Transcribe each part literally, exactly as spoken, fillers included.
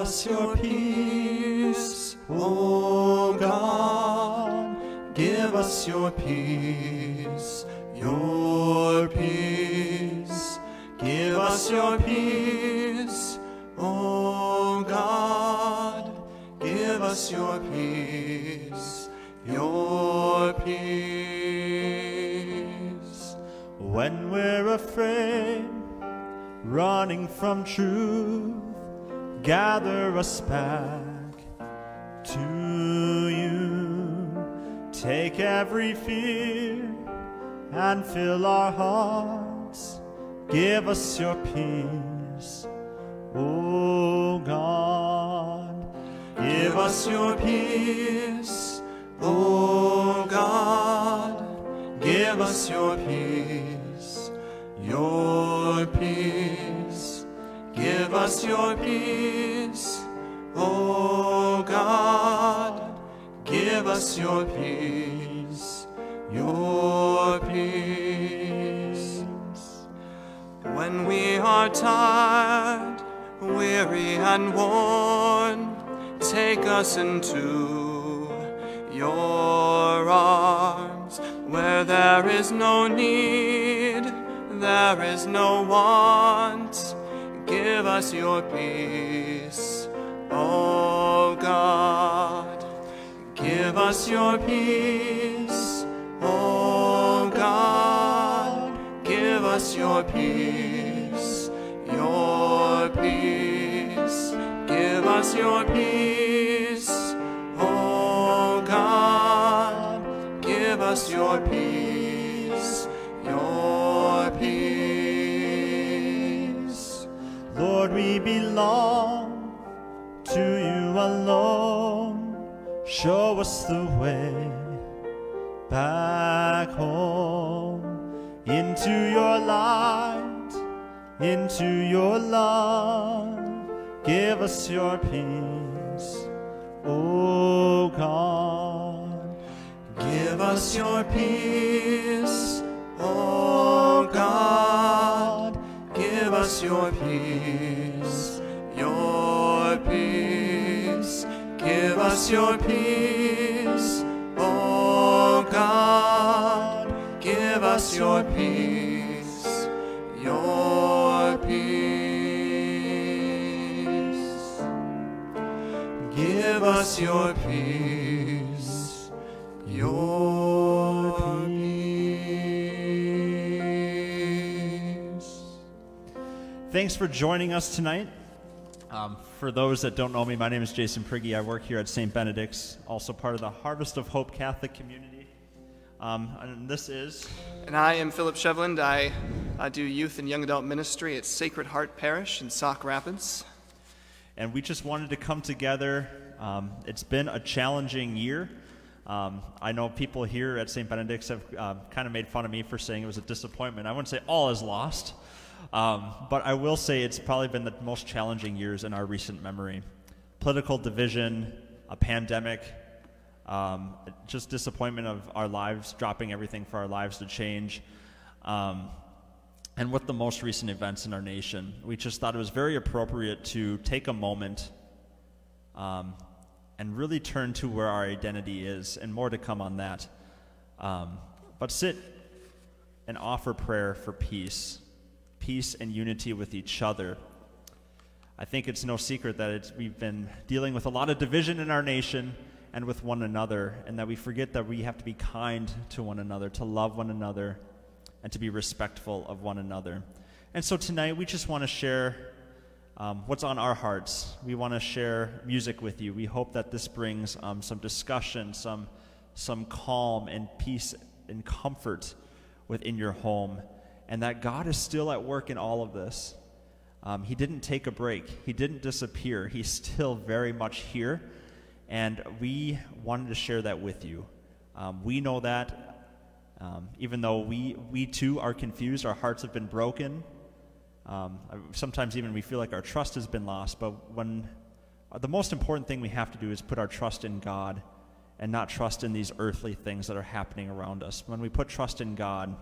us your peace, O God. Give us your peace, your peace. Give us your peace, O God. Give us your peace, your peace. When we're afraid, running from truth, gather us back to you. Take every fear and fill our hearts. Give us your peace, O God. Give us your peace, O God. Give us your peace, your peace. Give us your peace, O God. Give us your peace, your peace. When we are tired, weary and worn, take us into your arms. Where there is no need, there is no want. Give us your peace, O God. Give us your peace, O God. Give us your peace, your peace. Give us your peace, O God. Give us your peace, your peace. Lord, we belong to you alone. Show us the way back home, into your light, into your love. Give us your peace, O God. Give us your peace, O God. Give us your peace, your peace. Give us your peace, O God. Give us your peace, your peace. Give us your peace, your peace. Thanks for joining us tonight. Um, for those that don't know me, my name is Jason Prigge. I work here at Saint Benedict's, also part of the Harvest of Hope Catholic community. Um, and this is... And I am Philip Shevland. I, I do youth and young adult ministry at Sacred Heart Parish in Sauk Rapids. And we just wanted to come together. Um, it's been a challenging year. Um, I know people here at Saint Benedict's have uh, kind of made fun of me for saying it was a disappointment. I wouldn't say all is lost. Um, but I will say it's probably been the most challenging years in our recent memory. Political division, a pandemic, um, just disappointment of our lives, dropping everything for our lives to change. Um, and with the most recent events in our nation, we just thought it was very appropriate to take a moment um, and really turn to where our identity is, and more to come on that. Um, but sit and offer prayer for peace. Peace and unity with each other. I think it's no secret that it's, we've been dealing with a lot of division in our nation and with one another, and that we forget that we have to be kind to one another, to love one another, and to be respectful of one another. And so tonight we just want to share um, what's on our hearts. We want to share music with you. We hope that this brings um, some discussion, some, some calm and peace and comfort within your home. And that God is still at work in all of this. Um, he didn't take a break. He didn't disappear. He's still very much here. And we wanted to share that with you. Um, we know that um, even though we, we too are confused, our hearts have been broken. Um, sometimes even we feel like our trust has been lost. But when uh, the most important thing we have to do is put our trust in God and not trust in these earthly things that are happening around us. When we put trust in God,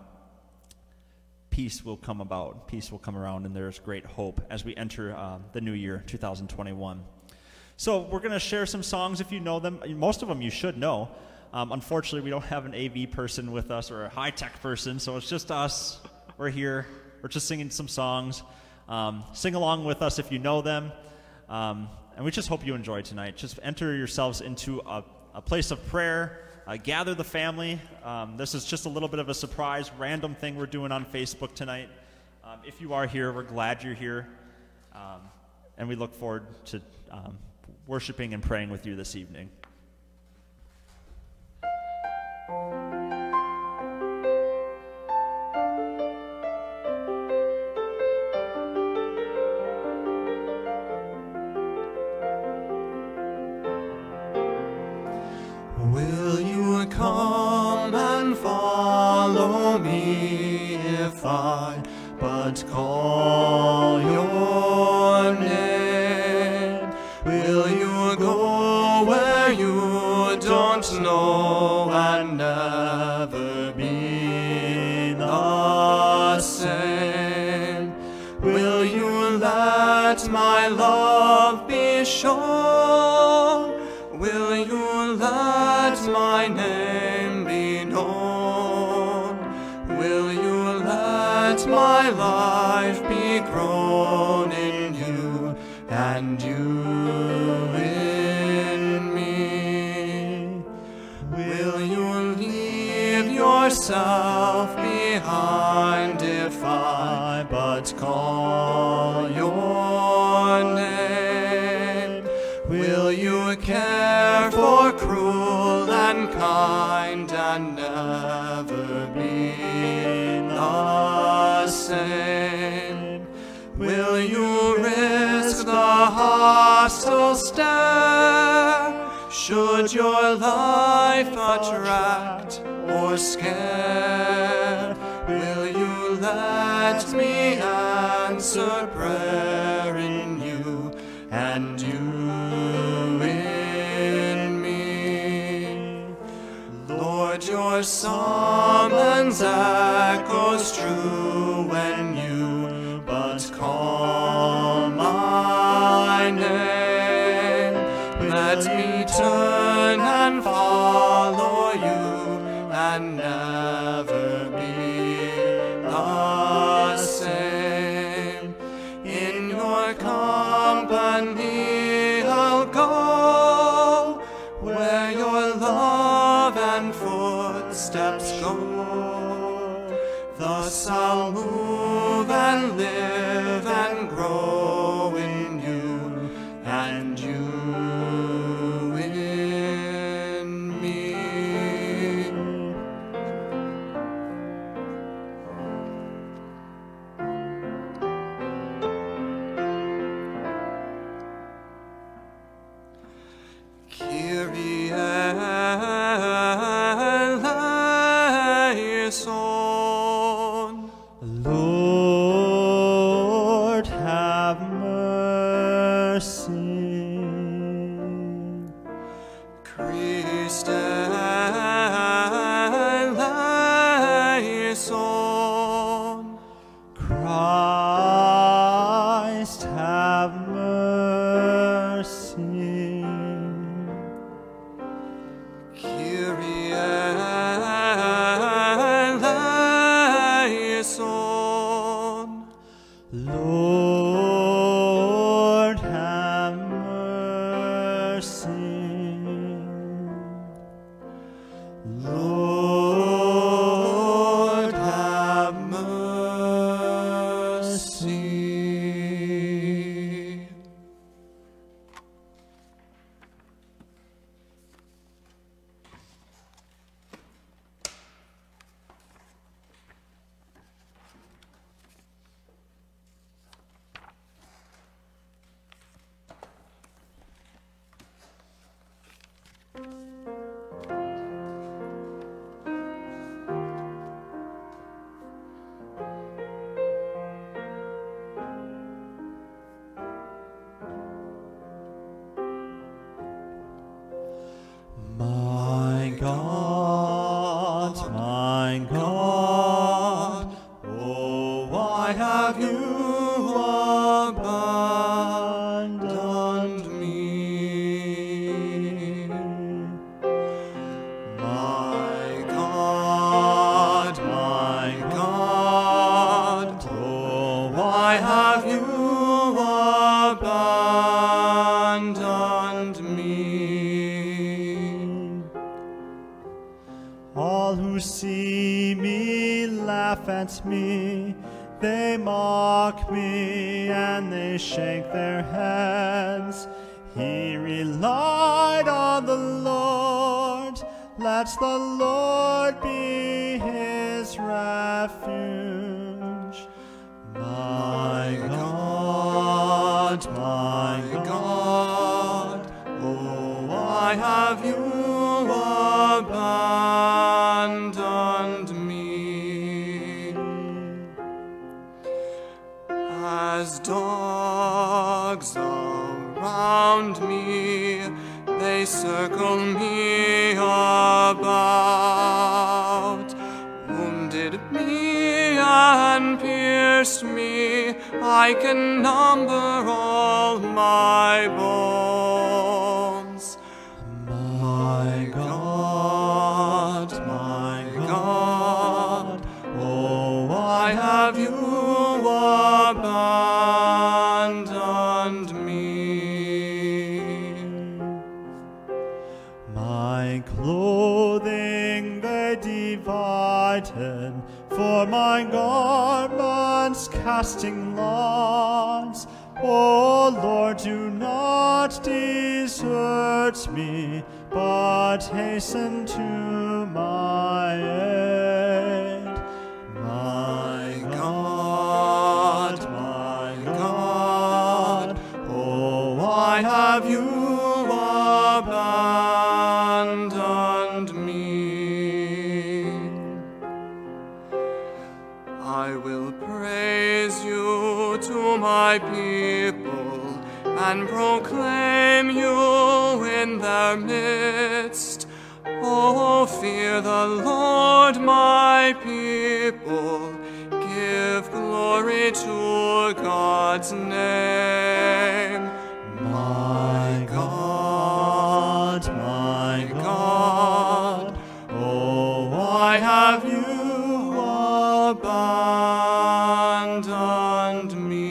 peace will come about, peace will come around, and there's great hope as we enter uh, the new year, two thousand twenty-one. So we're going to share some songs if you know them. Most of them you should know. Um, unfortunately, we don't have an A V person with us or a high-tech person, so it's just us. We're here. We're just singing some songs. Um, sing along with us if you know them. Um, and we just hope you enjoy tonight. Just enter yourselves into a, a place of prayer. Uh, gather the family. Um, this is just a little bit of a surprise, random thing we're doing on Facebook tonight. Um, if you are here, we're glad you're here. Um, and we look forward to um, worshiping and praying with you this evening. Will you come and follow me if I but call your name? Will you go where you don't know and never be the same? Will you let my love be shown? Will you let my name be known? Will you let my life be grown in you and you in me? Will you leave yourself behind if I but call your name? Will you care for cruel and kind and never be the same? Will you risk the hostile stare? Should your life attract or scare? Will you let me answer prayer in you and you in me? Lord, your summons echoes true when you but call my name. Let me turn and follow you and never be the same. In your company I'll go where your love and footsteps go. Thus I'll move and live and grow in you and you in me. Kyrie eleison. Lord, have mercy. Christ eleison. Christ, have mercy. Kyrie eleison. see me, laugh at me. They mock me and they shake their heads. He relied on the Lord. Let the Lord be his refuge. My God, my God, oh, why have you abandoned me? As dogs around me, they circle me about, wounded me and pierced me. I can number all my bones. My God, my God, oh, why have you abandoned me? My clothing they divided, for my garments casting lots. O Lord, do not desert me, but hasten to my aid. My God, my God, oh, why have you abandoned me? I will praise you to my people and proclaim you in their midst. Oh, fear the Lord, my people. Give glory to God's name. My God, my God, oh, why have you abandoned me?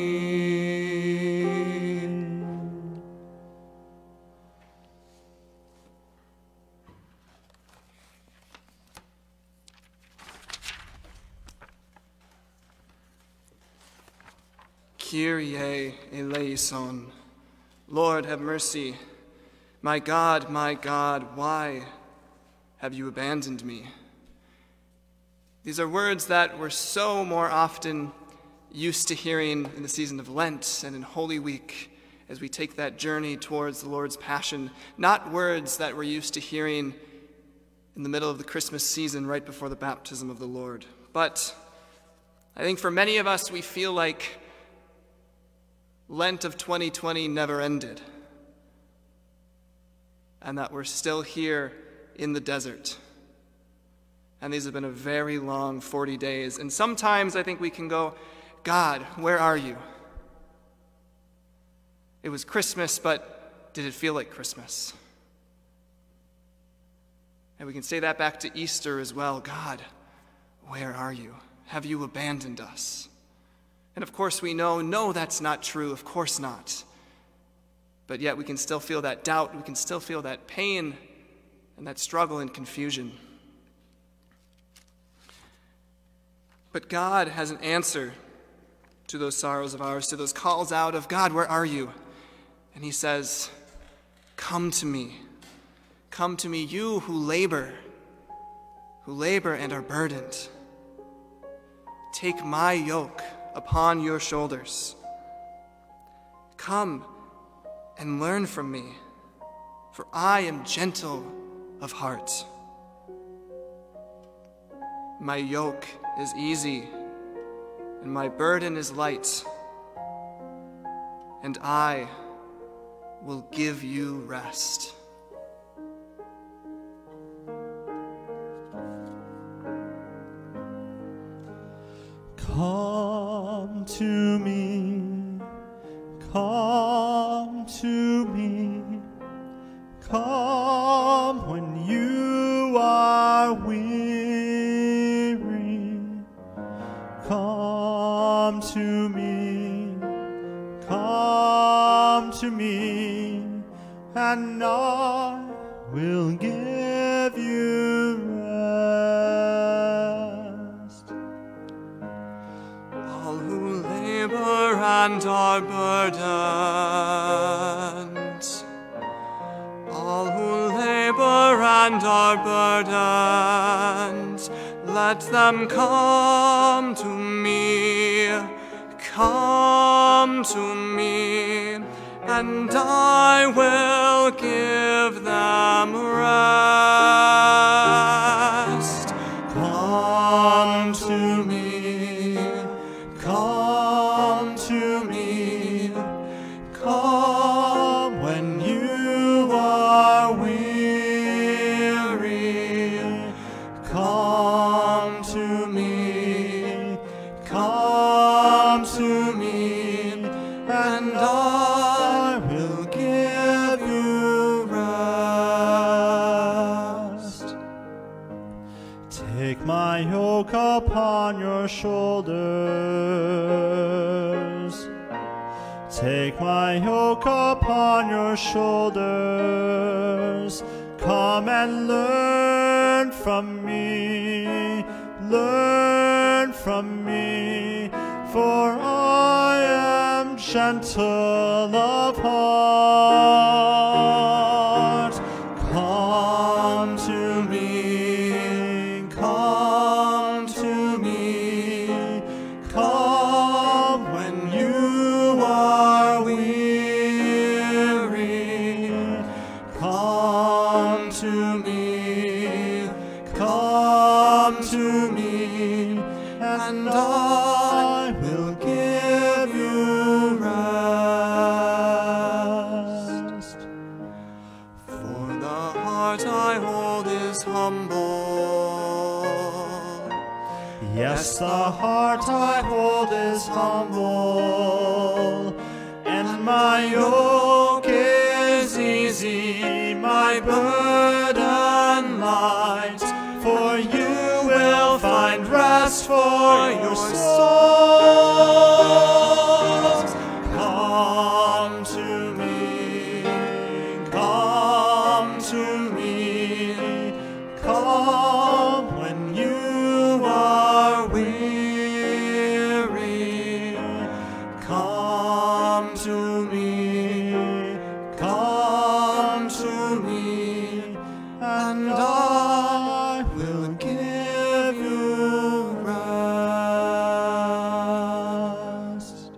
Kyrie eleison. Lord, have mercy. My God, my God, why have you abandoned me? These are words that we're so more often used to hearing in the season of Lent and in Holy Week as we take that journey towards the Lord's Passion, not words that we're used to hearing in the middle of the Christmas season right before the baptism of the Lord. But I think for many of us, we feel like Lent of twenty twenty never ended, and that we're still here in the desert. And these have been a very long forty days. And sometimes I think we can go, God, where are you? It was Christmas, but did it feel like Christmas? And we can say that back to Easter as well. God, where are you? Have you abandoned us? And of course we know, no, that's not true. Of course not. But yet we can still feel that doubt. We can still feel that pain and that struggle and confusion. But God has an answer to those sorrows of ours, to those calls out of, God, where are you? And he says, come to me. Come to me, you who labor, who labor and are burdened. Take my yoke upon your shoulders. Come and learn from me, for I am gentle of heart. My yoke is easy, and my burden is light, and I will give you rest. Come to me, come to me, come when you are weary. Come to me, come to me, and I will give you rest. and are burdened, all who labor and are burdened, let them come to me, come to me, and I will give them rest. Come to me, come to me, come when you are weary. Come to me, come to me, and I will give you rest. Take my yoke upon your shoulders. Take my yoke upon your shoulders. Come and learn from me, learn from me, for I am gentle of heart. Come to me, come to me, come when you are weary. Come to me, come to me, and I will give you rest. For the heart I hold is humble. Yes, the heart I hold is humble, and my yoke is easy, my burden light, for you will find rest for your souls. Come to me, come to me, come when you are weary. Come to me, come to me, and I will give you rest.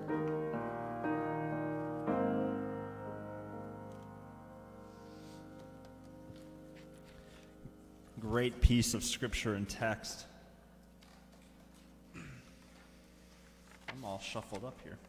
Great piece of scripture and text. I'm all shuffled up here.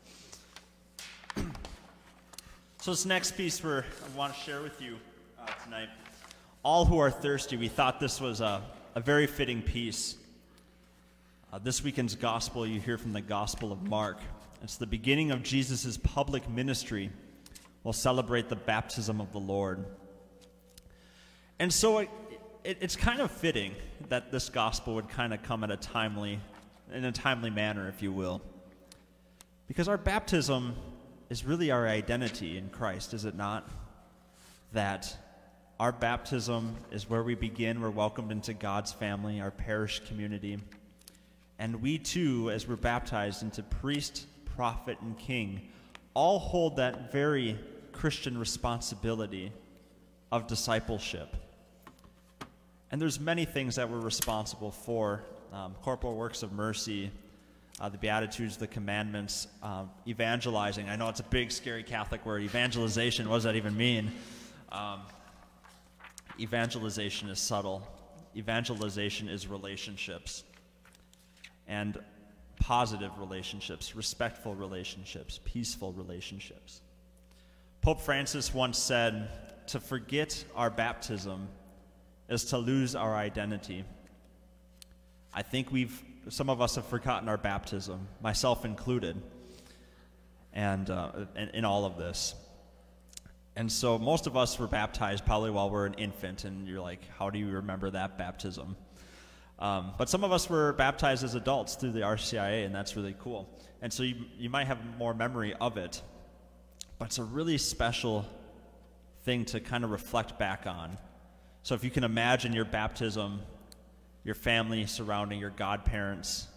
So this next piece we're, I want to share with you uh, tonight, all who are thirsty, we thought this was a, a very fitting piece. Uh, this weekend's gospel you hear from the Gospel of Mark. It's the beginning of Jesus' public ministry. We'll celebrate the baptism of the Lord. And so it, it, it's kind of fitting that this gospel would kind of come at a timely, in a timely manner, if you will. Because our baptism is really our identity in Christ, is it not? That our baptism is where we begin. We're welcomed into God's family, our parish community. And we too, as we're baptized into priest, prophet, and king, all hold that very Christian responsibility of discipleship. And there's many things that we're responsible for. Um, corporal works of mercy, uh, the Beatitudes, the commandments, uh, evangelizing. I know it's a big, scary Catholic word. Evangelization, what does that even mean? Um, evangelization is subtle. Evangelization is relationships. And positive relationships, respectful relationships, peaceful relationships. Pope Francis once said, to forget our baptism is to lose our identity. I think we've, some of us have forgotten our baptism, myself included, and uh, in, in all of this. And so most of us were baptized probably while we're an infant, and you're like, how do you remember that baptism? Um, but some of us were baptized as adults through the R C I A, and that's really cool. And so you, you might have more memory of it, but it's a really special thing to kind of reflect back on. So if you can imagine your baptism, your family surrounding your godparents,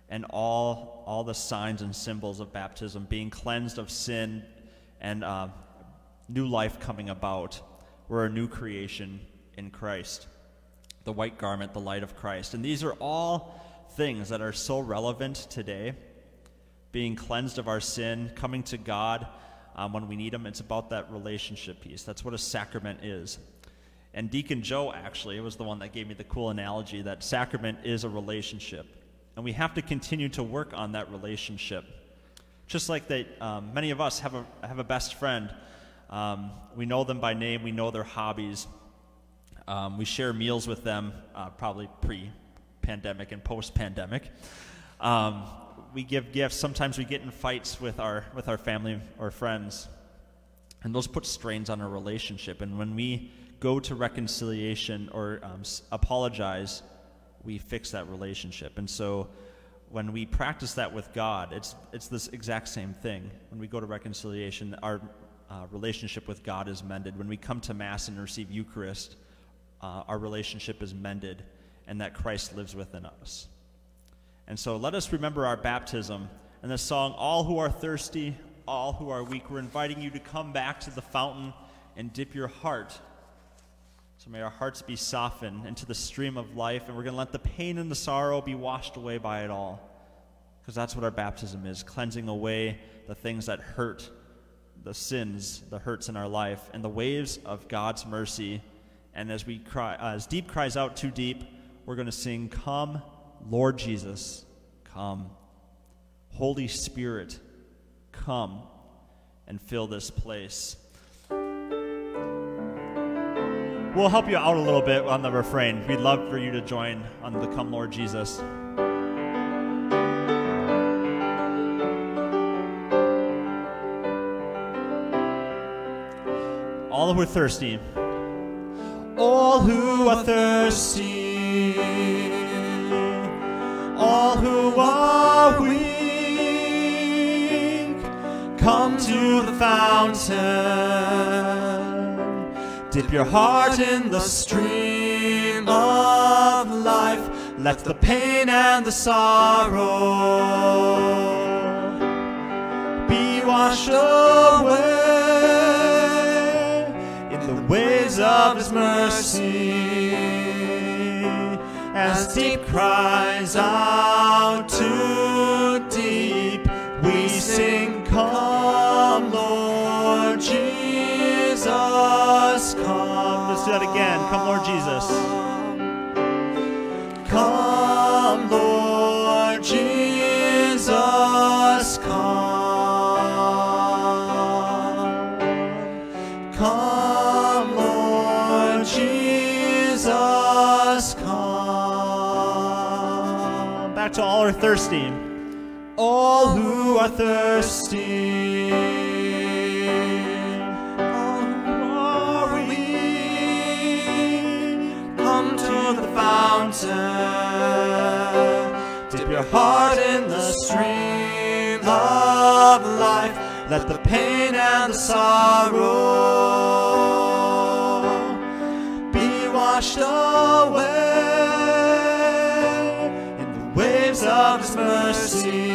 and all, all the signs and symbols of baptism, being cleansed of sin and uh, new life coming about. We're a new creation in Christ. The white garment, the light of Christ. And these are all things that are so relevant today. Being cleansed of our sin, coming to God um, when we need Him. It's about that relationship piece. That's what a sacrament is. And Deacon Joe, actually, was the one that gave me the cool analogy that sacrament is a relationship. And we have to continue to work on that relationship. Just like that, um, many of us have a, have a best friend. Um, we know them by name. We know their hobbies. Um, we share meals with them, uh, probably pre-pandemic and post-pandemic. Um, we give gifts. Sometimes we get in fights with our with our family or friends, and those put strains on our relationship. And when we go to reconciliation or um, apologize, we fix that relationship. And so when we practice that with God, it's it's this exact same thing. When we go to reconciliation, our uh, relationship with God is mended. When we come to Mass and receive Eucharist, uh, our relationship is mended, and that Christ lives within us. And so let us remember our baptism and the song, All Who Are Thirsty, All Who Are Weak. We're inviting you to come back to the fountain and dip your heart. So may our hearts be softened into the stream of life, and we're going to let the pain and the sorrow be washed away by it all. Because that's what our baptism is, cleansing away the things that hurt, the sins, the hurts in our life, and the waves of God's mercy. And as we cry, uh, as deep cries out too deep, we're going to sing, Come, Lord Jesus, come. Holy Spirit, come and fill this place. We'll help you out a little bit on the refrain. We'd love for you to join on the Come, Lord Jesus. All who are thirsty. All who are thirsty, all who are weak, come to the fountain. Dip your heart in the stream of life. Let the pain and the sorrow be washed away in the waves of His mercy. As deep cries out to deep, we sing, Come, Lord Jesus, come. Let's do that again. Come, Lord Jesus. Come, Lord Jesus, come. Come, Lord Jesus, come. Back to all who are thirsty. All who are thirsty, all who are weak, come to the fountain. Dip your heart in the stream of life. Let the pain and the sorrow be washed away in the waves of His mercy.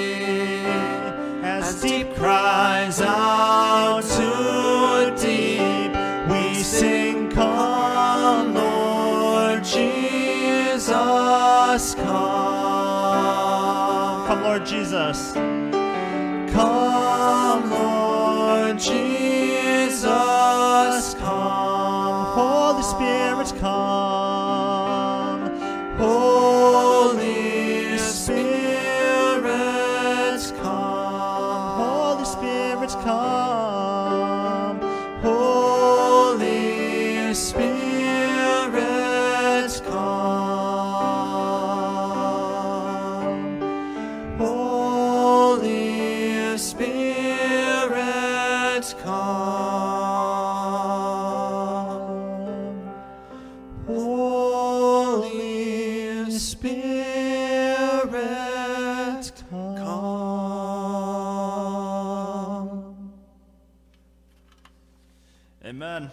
As deep cries out to deep, we sing, Come, Lord Jesus, come. Come, Lord Jesus. Come, Lord Jesus, come. Holy Spirit, come. Holy Spirit, come. Holy Spirit, come. Holy Spirit, come. Holy Spirit, come. Holy Spirit, come. Amen.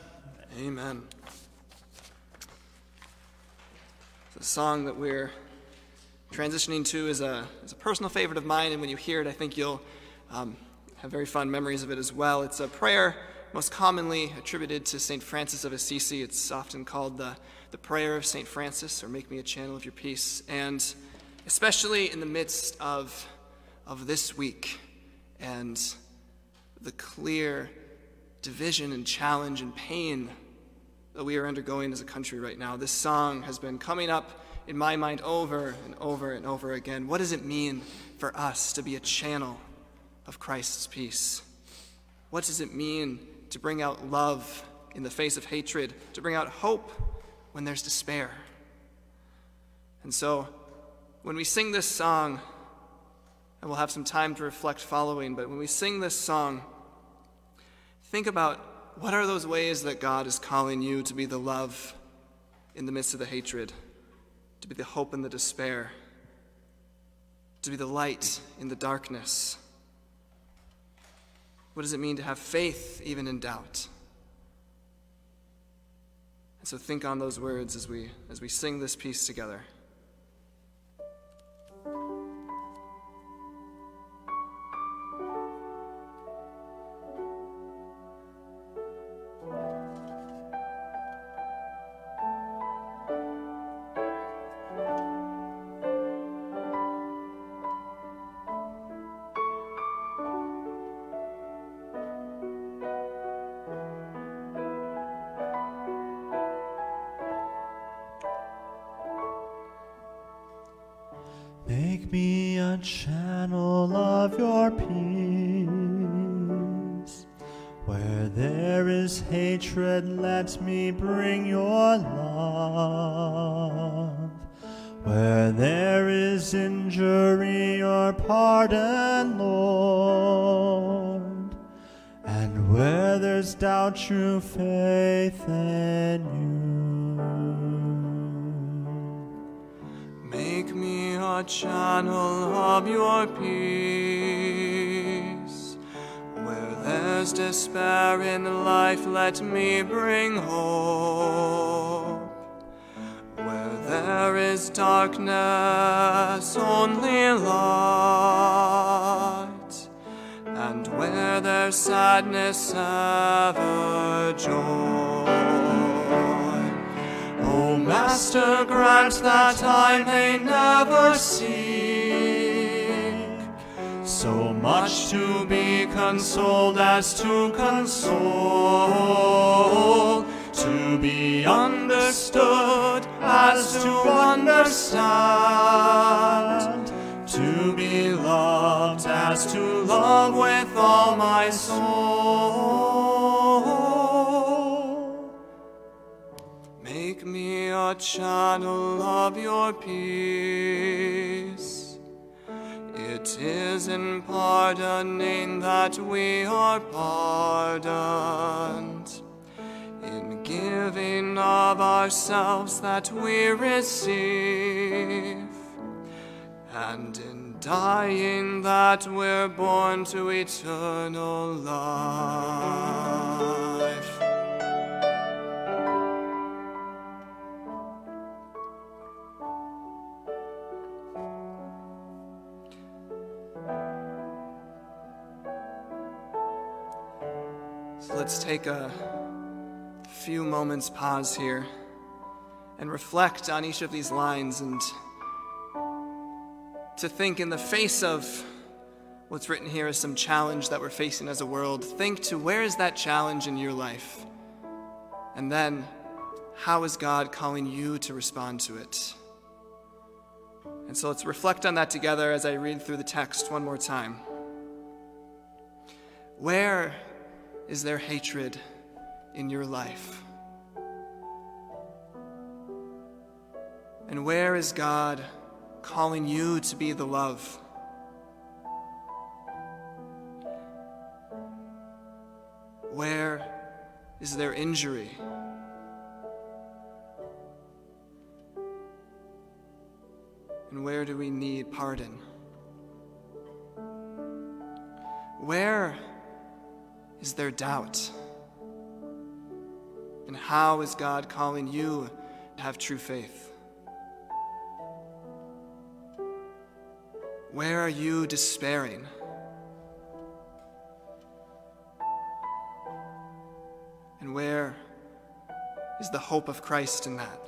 Amen. It's a song that we're Transitioning to is a, is a personal favorite of mine, and when you hear it, I think you'll um, have very fond memories of it as well. It's a prayer most commonly attributed to Saint Francis of Assisi. It's often called the, the Prayer of Saint Francis, or Make Me a Channel of Your Peace. And especially in the midst of, of this week and the clear division and challenge and pain that we are undergoing as a country right now, this song has been coming up in my mind over and over and over again. What does it mean for us to be a channel of Christ's peace? What does it mean to bring out love in the face of hatred, to bring out hope when there's despair? And so, when we sing this song, and we'll have some time to reflect following, but when we sing this song, think about what are those ways that God is calling you to be the love in the midst of the hatred, to be the hope in the despair, to be the light in the darkness. What does it mean to have faith even in doubt? And so think on those words as we as we sing this piece together. Make me a channel of your peace. Where there is hatred, let me bring your love. Where there is injury, your pardon, Lord. And where there's doubt, true faith in you. Make me a channel of your peace. Where there's despair in life, let me bring hope. Where there is darkness, only light. And where there's sadness, ever joy. O Master, grant that I may never seek so much to be consoled as to console, to be understood as to understand, to be loved as to love with all my soul. Make me a channel of your peace. It is in pardoning that we are pardoned, in giving of ourselves that we receive, and in dying that we're born to eternal life. So let's take a few moments pause here and reflect on each of these lines, and to think in the face of what's written here as some challenge that we're facing as a world, think to where is that challenge in your life? And then how is God calling you to respond to it? And so let's reflect on that together as I read through the text one more time. Where is there hatred in your life? And where is God calling you to be the love? Where is there injury? And where do we need pardon? Where is there doubt? And how is God calling you to have true faith? Where are you despairing? And where is the hope of Christ in that?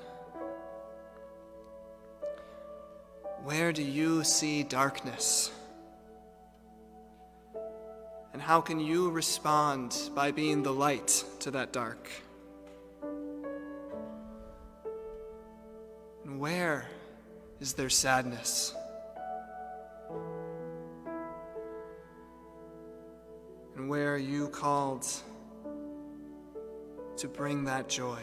Where do you see darkness? And how can you respond by being the light to that dark? And where is there sadness? And where are you called to bring that joy?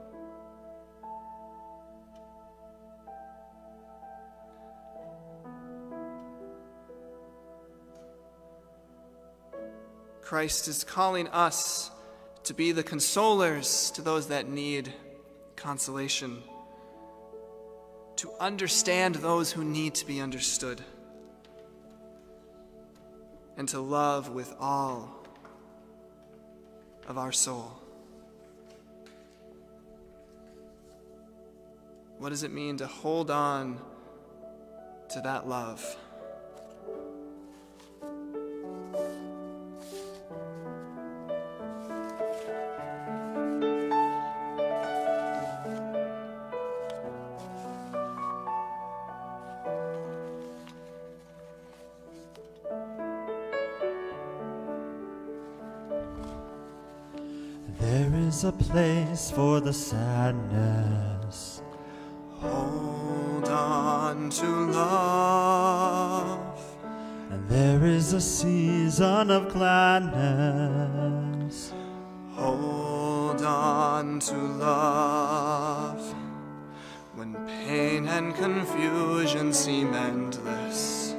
Christ is calling us to be the consolers to those that need consolation, to understand those who need to be understood, and to love with all of our soul. What does it mean to hold on to that love? There is a place for the sadness. Hold on to love. And there is a season of gladness. Hold on to love. When pain and confusion seem endless,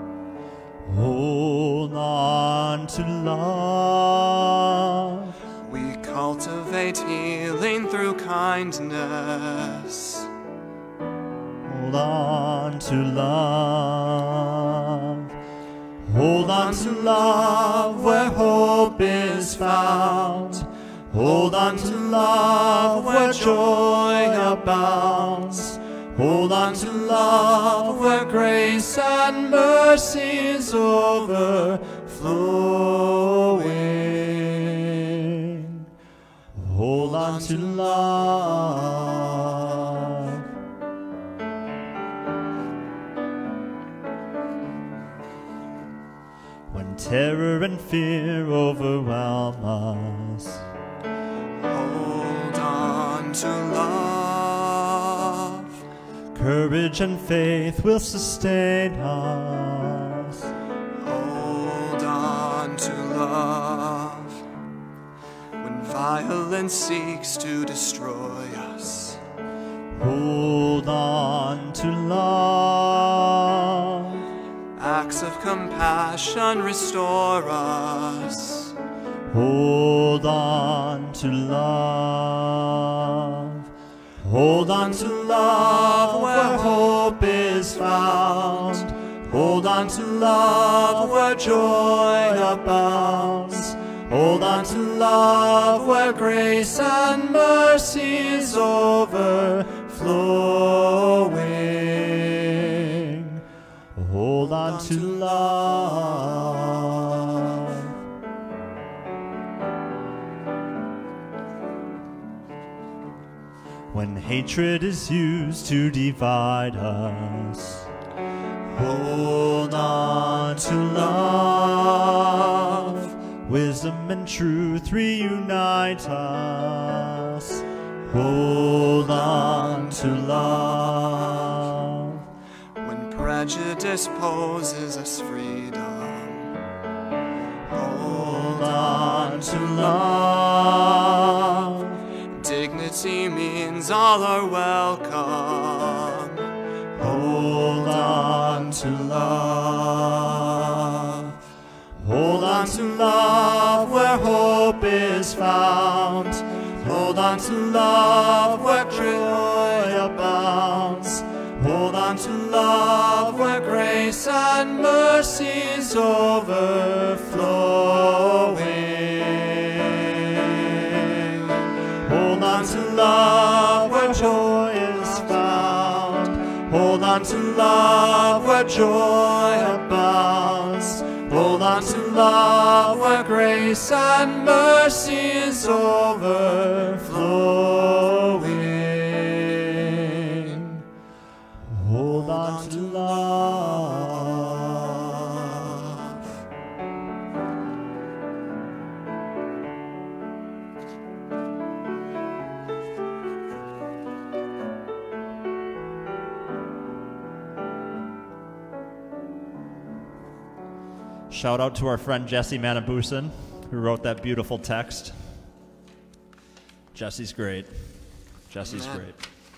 Hold on to love. we cultivate healing through kindness. Hold on to love. Hold on to love where hope is found. Hold on to love where joy abounds. Hold on to love where grace and mercy is overflowing. Hold on to love. When terror and fear overwhelm us, Hold on to love. courage and faith will sustain us. Hold on to love. When violence seeks to destroy us, Hold on to love. acts of compassion restore us. Hold on to love. Hold on to love where hope is found. Hold on to love where joy abounds. Hold on to love where grace and mercy is overflowing. Hold on to love. When hatred is used to divide us, hold on to love. Wisdom and truth reunite us. Hold on to love. When prejudice poses us freedom, Hold on to love. dignity means all are welcome. Hold on to love. Hold on to love where hope is found. Hold on to love where joy abounds. Hold on to love where grace and mercy is overflowing. Hold on to love where joy is found. Hold on to love where joy abounds. love where grace and mercy is overflowing. Hold on to love. Shout out to our friend Jesse Manabusen, who wrote that beautiful text. Jesse's great. Jesse's Amen. great.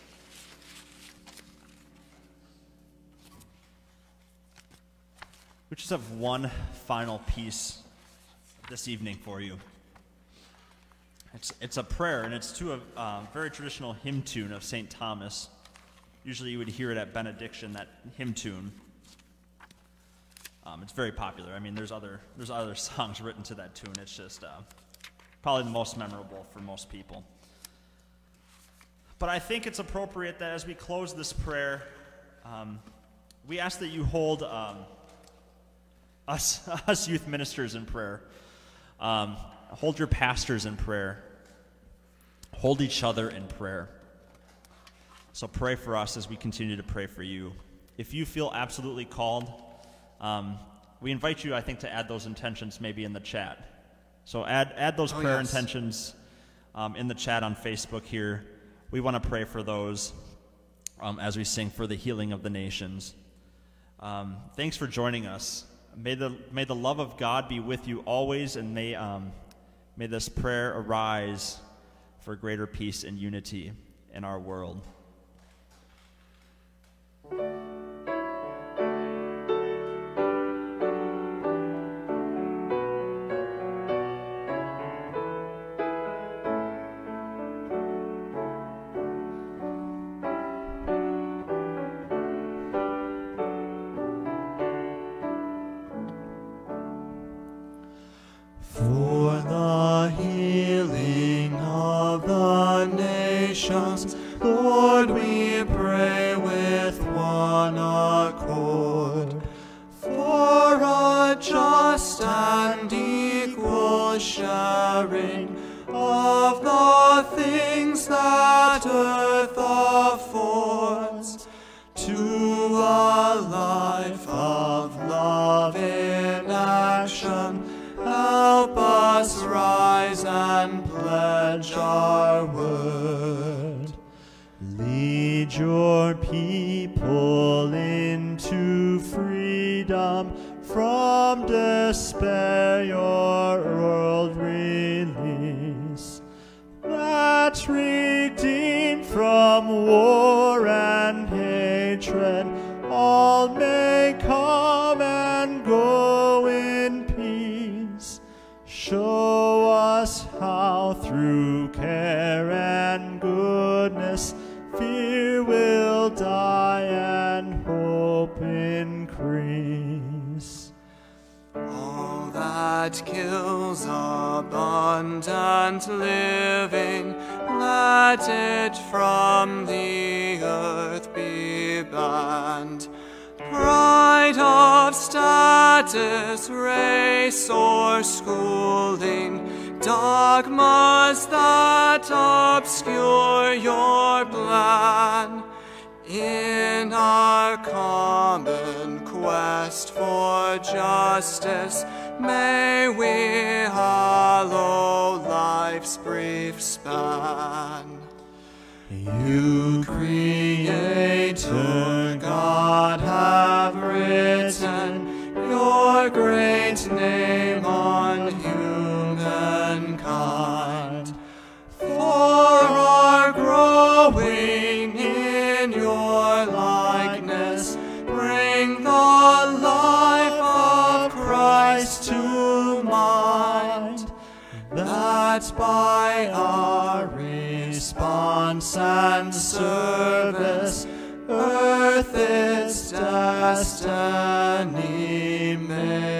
We just have one final piece this evening for you. It's, it's a prayer, and it's to a uh, very traditional hymn tune of Saint Thomas. Usually you would hear it at benediction, that hymn tune. Um, it's very popular. I mean, there's other there's other songs written to that tune. It's just uh, probably the most memorable for most people. But I think it's appropriate that as we close this prayer, um, we ask that you hold um, us us youth ministers in prayer. Um, hold your pastors in prayer. Hold each other in prayer. So pray for us as we continue to pray for you. If you feel absolutely called, Um, we invite you, I think, to add those intentions maybe in the chat. So add add those Oh, prayer yes. intentions um, in the chat on Facebook here. We want to pray for those um, as we sing for the healing of the nations. Um, thanks for joining us. May the may the love of God be with you always, and may um, may this prayer arise for greater peace and unity in our world. For the healing of the nations, Lord, we pray with one accord. For a just and equal sharing of the things that earth affords, to a life of love in action, help us rise and pledge our word. Lead your people into freedom, from despair your world release. That redeemed from war and hatred, all may come and go in peace. Show us how through care and goodness fear will die and hope increase. All that kills abundant living, let it from the earth be banned. Pride of status, race, or schooling, dogmas that obscure your plan. In our common quest for justice, may we hallow life's brief span. You, Creator God, have written your great name on humankind. For our growing in your likeness, bring the life of Christ to mind, that by our response and service, earth its destiny may